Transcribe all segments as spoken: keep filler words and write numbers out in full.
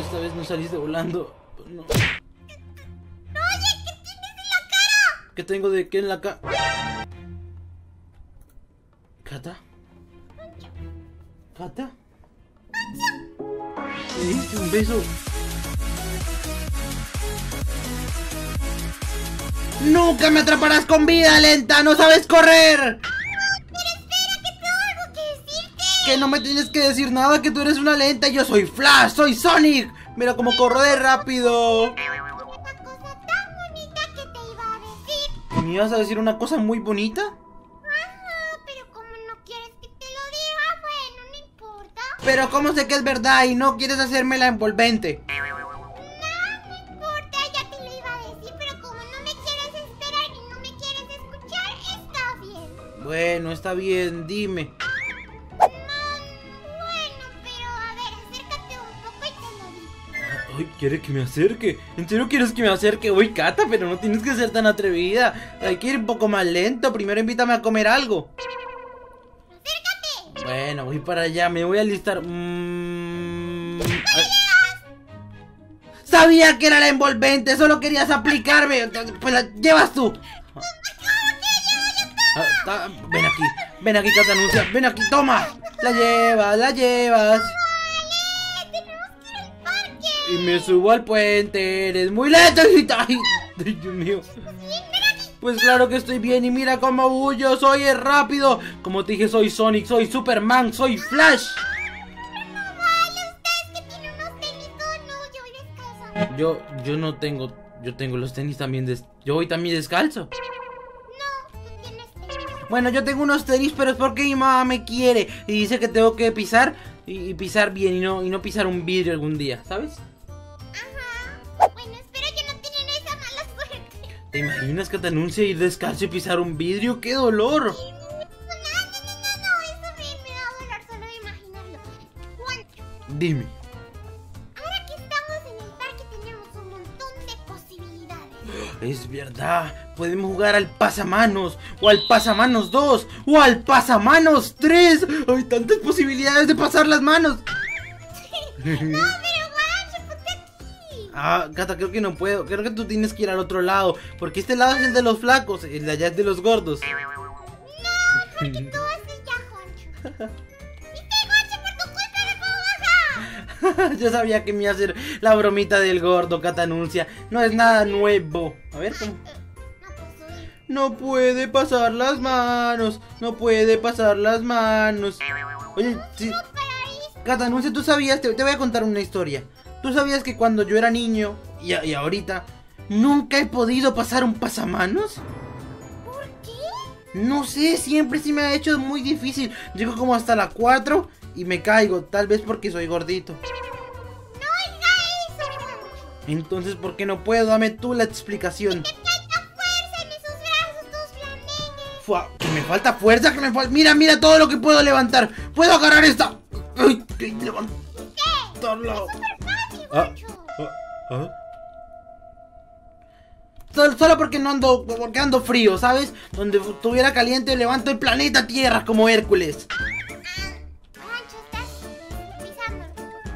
esta vez no saliste volando. No. Oye, ¿qué tienes en la cara? ¿Qué tengo de qué en la cara? ¿Cata? ¿Cata? ¿Me diste un beso? ¡Nunca me atraparás con vida lenta! ¡No sabes correr! Pero espera, que tengo algo que decirte. Que no me tienes que decir nada, que tú eres una lenta. Yo soy Flash, soy Sonic. Mira cómo corro de rápido. Una cosa tan bonita que te iba a decir. ¿Me ibas a decir una cosa muy bonita? Ajá, pero como no quieres que te lo diga, bueno, no importa. Pero ¿cómo sé que es verdad y no quieres hacerme la envolvente? No, no importa, ya te lo iba a decir, pero como no me quieres esperar y no me quieres escuchar, está bien. Bueno, está bien, dime. No, bueno, pero a ver, acércate un poco y te lo digo. Ay, ¿quiere que me acerque? ¿En serio quieres que me acerque? Uy, Cata, pero no tienes que ser tan atrevida. Hay que ir un poco más lento. Primero invítame a comer algo. Acércate. Bueno, voy para allá, me voy a alistar. Mm... Ay. Sabía que era la envolvente, solo querías aplicarme. Pues la llevas tú. Ah, ta- ven aquí, ven aquí, Catanuncia, ven aquí, toma. La llevas, la llevas. Vale, tenemos que ir al parque. Y me subo al puente, eres muy lento. Ay, ay, Dios mío. Pues claro que estoy bien y mira cómo huyo, soy el rápido. Como te dije, soy Sonic, soy Superman, soy Flash. No vale, ustedes que tienen unos tenis todos nuevos, yo voy descalza. Yo, yo no tengo, yo tengo los tenis también, des, yo voy también descalzo. No, tú tienes tenis. Bueno, yo tengo unos tenis, pero es porque mi mamá me quiere y dice que tengo que pisar y, y pisar bien y no, y no pisar un vidrio algún día, ¿sabes? Ajá. Bueno, espero que no tienen esa mala suerte. ¿Te imaginas que te anuncia ir descalzo y pisar un vidrio? ¡Qué dolor! No, no, no, no, no, eso me, me da dolor solo de imaginarlo. Juancho, Dime. ahora que estamos en el parque tenemos un montón de posibilidades. Es verdad, podemos jugar al pasamanos, o al pasamanos dos, o al pasamanos tres. Hay tantas posibilidades de pasar las manos. No, pero Juancho, ponte aquí. Ah, Cata, creo que no puedo. Creo que tú tienes que ir al otro lado, porque este lado es el de los flacos, el de allá es de los gordos. No, porque tú haces ya, Juancho. ¿Viste, Juancho? Por tu culpa me puedo bajar. Yo sabía que me iba a hacer la bromita del gordo, Cata anuncia. No es nada nuevo. A ver, ¿cómo? No puedo subir. No puede pasar las manos, no puede pasar las manos. Oye, sí, No paraís. Cata anuncia, ¿tú sabías? Te, te voy a contar una historia. ¿Tú sabías que cuando yo era niño y, a- y ahorita nunca he podido pasar un pasamanos? ¿Por qué? No sé, siempre se me ha hecho muy difícil. Llego como hasta la cuatro y me caigo, tal vez porque soy gordito. No diga eso, Juancho. Entonces, ¿por qué no puedo? Dame tú la explicación. Te falta fuerza en esos brazos, tus flamengues. Fua, que me falta fuerza, que me falta... Mira, mira todo lo que puedo levantar. Puedo agarrar esta... Ay, que levantarla. Súper fácil, Ah, Juancho. ah, ah. Solo, solo porque no ando, porque ando frío, ¿sabes? Donde estuviera caliente levanto el planeta Tierra como Hércules. Ah, Juancho, estás pisando.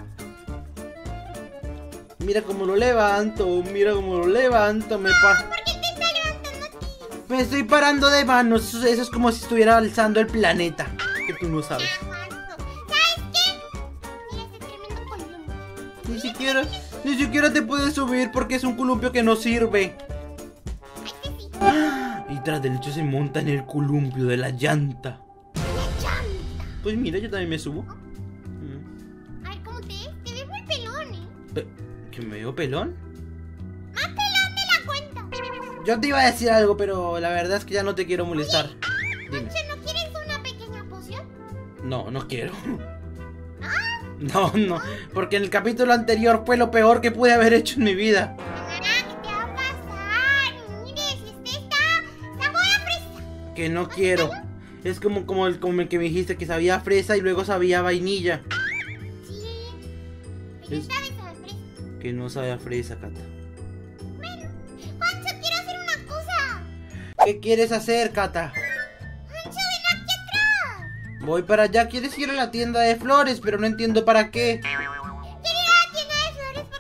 Mira cómo lo levanto, mira cómo lo levanto, me pa... ¿Por qué te está levantando a ti? Me estoy parando de manos, eso, eso es como si estuviera alzando el planeta. Que tú no sabes. Ah, Juancho. ¿Sabes qué? Mira este tremendo columpio. Ni siquiera, ni siquiera te puedes subir porque es un columpio que no sirve. Ay, que sí. Y tras del hecho se monta en el columpio de la llanta. La llanta. Pues mira, yo también me subo. Mm. A ver, ¿cómo te ves? Te ves muy pelón, ¿eh? Pe- ¿Que me veo pelón? Más pelón de la cuenta. Yo te iba a decir algo, pero la verdad es que ya no te quiero molestar. Dime. Juancho, ¿no quieres una pequeña poción? No, no quiero. ¿Ah? No, no, porque en el capítulo anterior fue lo peor que pude haber hecho en mi vida. Ah, ¿qué te va a pasar? Mire, si este está sabor a fresa. Que no quiero. Es como, como, el, como el que me dijiste que sabía a fresa y luego sabía a vainilla. Sí. Pero Es- esta vez sabe a fresa. Que no sabe a fresa, Cata. Bueno, Juancho, quiero hacer una cosa. ¿Qué quieres hacer, Cata? Juancho, ven aquí atrás. Voy para allá, quieres ir a la tienda de flores, pero no entiendo para qué. Quiero ir a la tienda de flores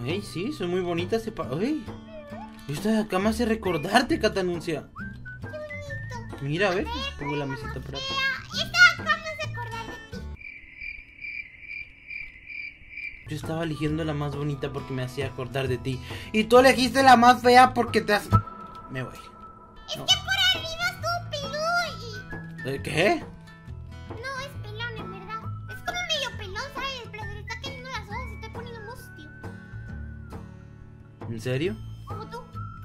Ey, sí, son muy bonitas. Ey, esta de acá me hace recordarte, Catanuncia. Qué bonito. Mira, a ver, pongo la mesita por acá. Esta de acá me hace acordar de ti. Yo estaba eligiendo la más bonita porque me hacía acordar de ti. Y tú elegiste la más fea porque te hace... Me voy. Es No. que por arriba estuvo peludo y... ¿Eh, ¿Qué? No, es pelón, en verdad. Es como medio pelón, ¿sabes? Pero se le está cayendo las hojas y estoy poniendo mustio. ¿En serio? Como tú.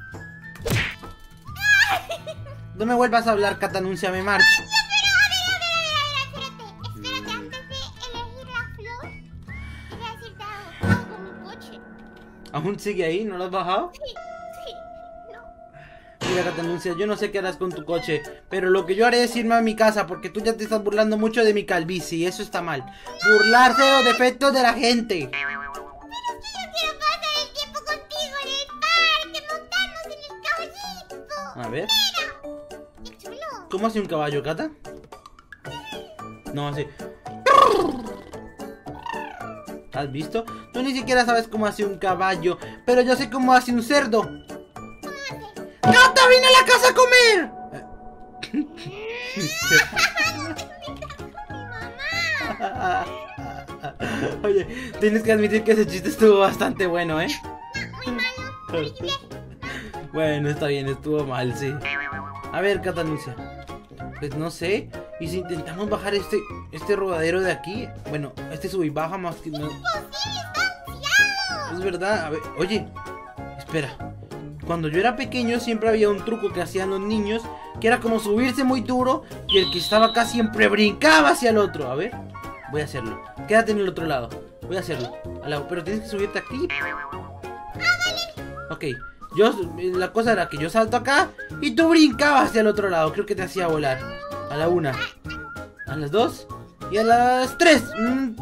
No me vuelvas a hablar, Catanuncia, me marcho. Pero, a ver, a ver, a ver, a ver, espérate. Espérate, antes de elegir la flor, quería decirte algo. Algo con mi coche. ¿Aún sigue ahí? ¿No lo has bajado? Sí, sí, no. Mira, Catanuncia, yo no sé qué harás con tu coche, pero lo que yo haré es irme a mi casa porque tú ya te estás burlando mucho de mi calvicie y eso está mal. Burlarse de los defectos de la gente. Pero es que yo quiero pasar el tiempo contigo en el parque, montarnos en el caballito. A ver, Mira, qué chulo. ¿cómo hace un caballo, Cata? No, así. ¿Has visto? Tú ni siquiera sabes cómo hace un caballo, pero yo sé cómo hace un cerdo. ¿Cómo haces? ¡Cata, vine a la casa a comer! Mi mamá. Oye, tienes que admitir que ese chiste estuvo bastante bueno, ¿eh? Muy malo, muy bien. Bueno, está bien, estuvo mal, sí. A ver, Catanuncia. Pues no sé. ¿Y si intentamos bajar este este rodadero de aquí? Bueno, este sube y baja más que... No. Imposible, está anunciado. Es verdad. A ver, oye, espera. Cuando yo era pequeño siempre había un truco que hacían los niños, que era como subirse muy duro y el que estaba acá siempre brincaba hacia el otro. A ver, voy a hacerlo. Quédate en el otro lado. Voy a hacerlo. Al lado, pero tienes que subirte aquí. Ok, yo, la cosa era que yo salto acá y tú brincabas hacia el otro lado. Creo que te hacía volar. A la una, a las dos y a las tres. Mm.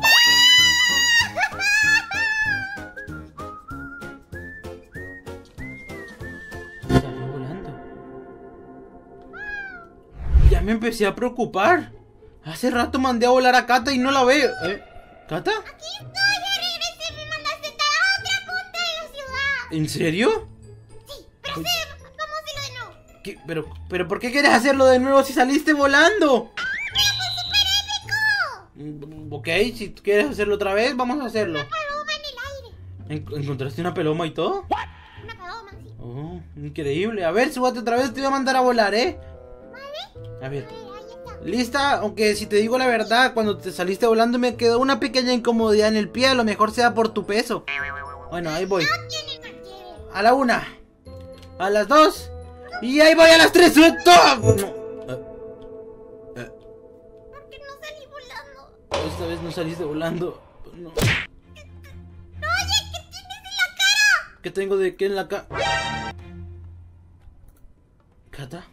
Salió volando. Ya me empecé a preocupar. Hace rato mandé a volar a Cata y no la veo. ¿Eh? ¿Cata? Aquí estoy, ya regresé, me mandaste hasta la otra punta de la ciudad. ¿En serio? Sí, pero sí, vamos a hacerlo de nuevo. ¿Qué? Pero, pero ¿por qué quieres hacerlo de nuevo si saliste volando? Pero fue súper épico. Mm, Ok, si tú quieres hacerlo otra vez, vamos a hacerlo. Paloma en el aire. ¿En- ¿Encontraste una paloma y todo? Una paloma, sí. Oh, increíble. A ver, súbate otra vez, te voy a mandar a volar, ¿eh? ¿Vale? A ver. A ver, ahí está. ¿Lista? Aunque si te digo la verdad, cuando te saliste volando me quedó una pequeña incomodidad en el pie. A lo mejor sea por tu peso. Bueno, ahí voy. No tiene por qué. A la una. A las dos. Y ahí voy a las tres. ¡Stop! No. Eh, eh, Porque no salí volando. esta vez no saliste volando. No. Oye, ¿qué tienes en la cara? ¿Qué tengo de qué en la cara? ¿Cata?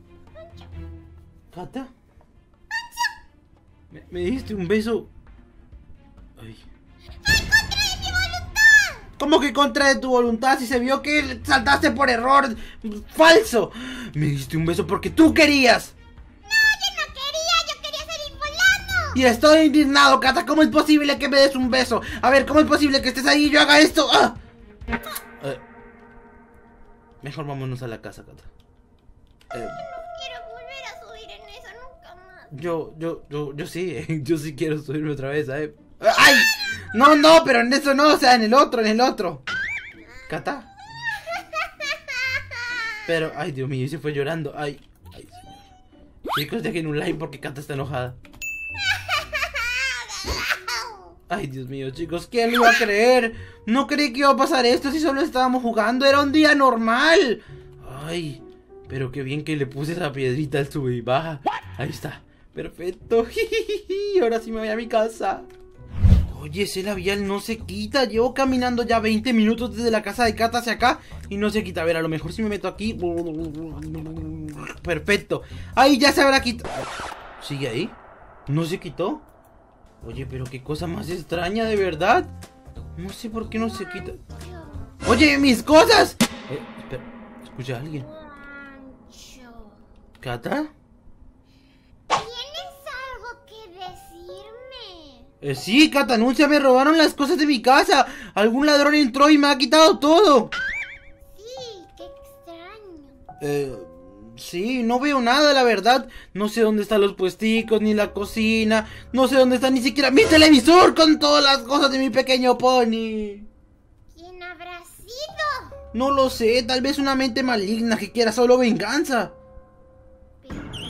¿Cata? ¿Me, me diste un beso? Ay. ¿Cómo que contra de tu voluntad? Si se vio que saltaste por error. ¡Falso! Me diste un beso porque tú querías. No, yo no quería, yo quería salir volando. Y estoy indignado, Cata. ¿Cómo es posible que me des un beso? A ver, ¿cómo es posible que estés ahí y yo haga esto? ¡Ah! Eh, mejor vámonos a la casa, Cata. Eh, No quiero volver a subir en eso nunca más. yo, yo, yo, yo sí, eh, yo sí quiero subirme otra vez, ¿eh? ¡Ay! No, no, pero en eso no, o sea, en el otro, en el otro. ¿Cata? Pero, ay, Dios mío, se fue llorando. Ay, ay, señor. Chicos, dejen un like porque Cata está enojada. Ay, Dios mío, chicos, ¿quién lo iba a creer? No creí que iba a pasar esto si solo estábamos jugando. Era un día normal. Ay, pero qué bien que le puse esa piedrita al sube y baja. Ahí está, perfecto. Ahora sí me voy a mi casa. Oye, ese labial no se quita. Llevo caminando ya veinte minutos desde la casa de Cata hacia acá y no se quita. A ver, a lo mejor si me meto aquí. Perfecto. Ahí ya se habrá quitado. ¿Sigue ahí? ¿No se quitó? Oye, pero qué cosa más extraña, de verdad. No sé por qué no se quita. Oye, mis cosas. Eh, espera, escucha a alguien. Juancho, ¿Cata? ¿tienes algo que decirme? Eh, sí, Cata, anuncia, me robaron las cosas de mi casa. Algún ladrón entró y me ha quitado todo. Sí, qué extraño. Eh, sí, no veo nada, la verdad. No sé dónde están los puesticos, ni la cocina. No sé dónde está ni siquiera mi televisor con todas las cosas de mi pequeño pony. ¿Quién habrá sido? No lo sé, tal vez una mente maligna que quiera solo venganza. Venganza.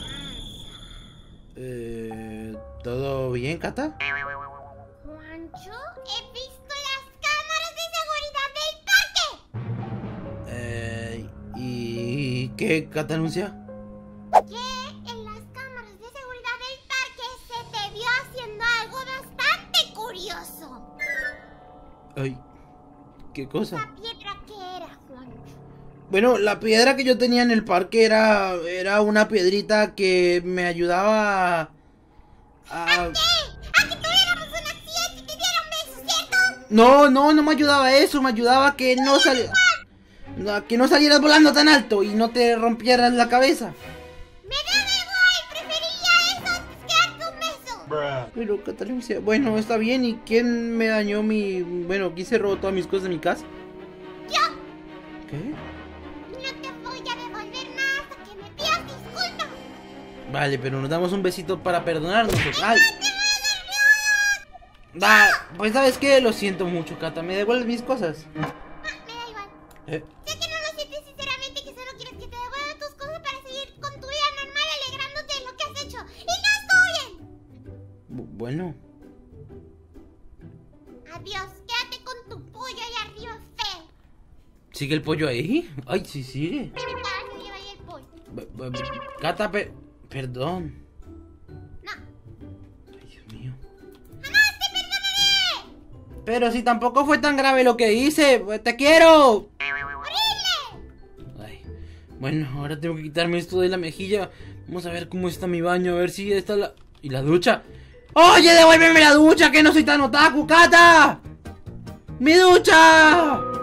Eh, ¿todo bien, Cata? Juancho, he visto las cámaras de seguridad del parque. Eh, ¿y qué, Cata anuncia? Que en las cámaras de seguridad del parque se te vio haciendo algo bastante curioso. Ay, ¿qué cosa? ¿La piedra qué era, Juancho? Bueno, la piedra que yo tenía en el parque era, era una piedrita que me ayudaba a... a... ¿A que tuviéramos un accidente y te diera un beso, cierto? No, no, no me ayudaba a eso, me ayudaba a que no saliera... A que no salieras volando tan alto y no te rompieras la cabeza. Me da igual, preferiría eso antes que darte un beso. Pero Catalina, bueno, está bien, ¿y quién me dañó mi... Bueno, quién se robó todas mis cosas de mi casa? Yo. ¿Qué? No te voy a devolver nada hasta que me pidas disculpas. Vale, pero nos damos un besito para perdonarnos. ¡Ay! Da, pues ¿sabes qué? Lo siento mucho, Cata, ¿me devuelves mis cosas? Ah, me da igual. Eh, Sé que no lo sientes sinceramente, que solo quieres que te devuelva tus cosas para seguir con tu vida normal alegrándote de lo que has hecho. Y no estoy bien. bu- bueno, Adiós, quédate con tu pollo ahí arriba, feo. ¿sigue el pollo ahí? Ay, sí, sigue. Ya se lleva ahí el pollo. B- b- Cata, pe- perdón. No. Ay, Dios mío. ¡Jamás te perdonaré! Pero si tampoco fue tan grave lo que hice, pues, ¡te quiero! ¡Horrible! Ay, bueno, ahora tengo que quitarme esto de la mejilla. Vamos a ver cómo está mi baño, a ver si está la... ¿Y la ducha? ¡Oye, devuélveme la ducha, que no soy tan otaku, Cata! ¡Mi ducha!